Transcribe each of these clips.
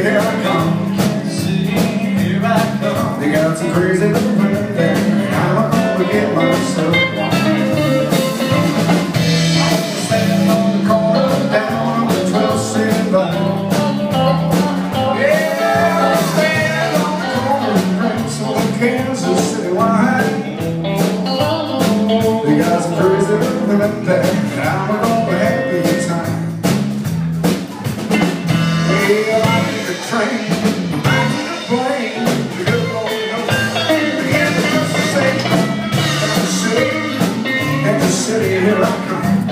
here I come. Here I come. They got some crazy little women there, and I'm gonna get myself one. I'm standing on the corner down on the 12th Street line. Yeah, I'm standing on the corner and drink some Kansas City wine. They got some crazy little women there, and I'm gonna have a good time. Well, I need a train, I need a plane, the good Lord knows. Begin to just to say, in the city, here I come.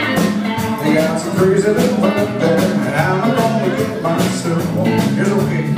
They got some crazy little women there, and I'm gonna get myself one. It's okay.